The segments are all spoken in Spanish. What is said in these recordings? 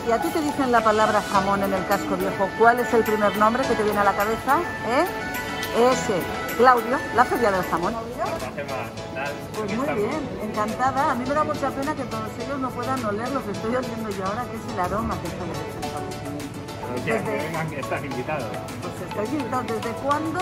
Y a ti te dicen la palabra jamón en el casco viejo, ¿cuál es el primer nombre que te viene a la cabeza? Ese, Claudio, la feria del jamón. Pues muy bien, encantada. A mí me da mucha pena que todos ellos no puedan oler lo que estoy oliendo yo ahora, que es el aroma que están que están invitados. Pues estoy invitado. ¿Desde cuándo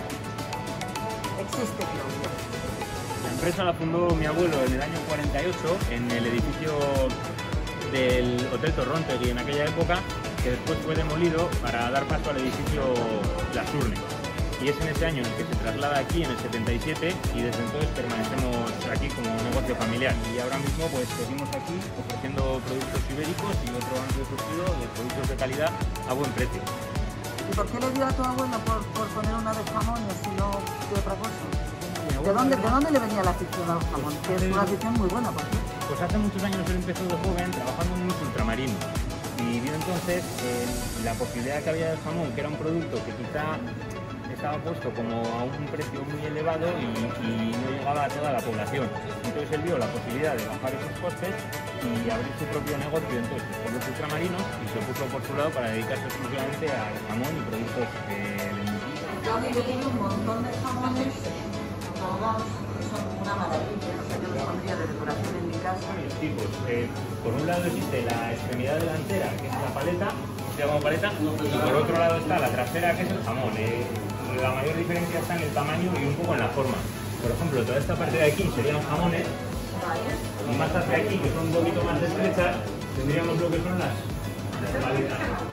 existe Claudio? La empresa la fundó mi abuelo en el año 48 en el edificio del Hotel Torrontegui en aquella época, que después fue demolido para dar paso al edificio Las Urnes. Y es en ese año en el que se traslada aquí, en el 77, y desde entonces permanecemos aquí como un negocio familiar. Y ahora mismo pues seguimos aquí ofreciendo productos ibéricos y otro amplio surtido de productos de calidad a buen precio. ¿Y por qué le dio a tu abuelo por poner una de jamón y así no de otra cosa? ¿De dónde le venía la afición al jamón? Que es una afición muy buena, por cierto. Pues hace muchos años él empezó de joven trabajando en unos ultramarinos y vio entonces la posibilidad que había del jamón, que era un producto que quizá estaba puesto como a un precio muy elevado y no llegaba a toda la población. Entonces él vio la posibilidad de bajar esos costes y abrir su propio negocio entonces por los ultramarinos y se puso por su lado para dedicarse exclusivamente al jamón y productos de embutido. Yo aquí tengo un montón de jamones, todos son una maravilla. O sea, yo los pondría de decoración en mi casa. Varios tipos. Por un lado existe la extremidad delantera, que es la paleta, se llama paleta, y por otro lado está la trasera, que es el jamón. La mayor diferencia está en el tamaño y un poco en la forma. Por ejemplo, toda esta parte de aquí serían jamones, y más hacia aquí, que son un poquito más estrechas, tendríamos lo que son las paletas.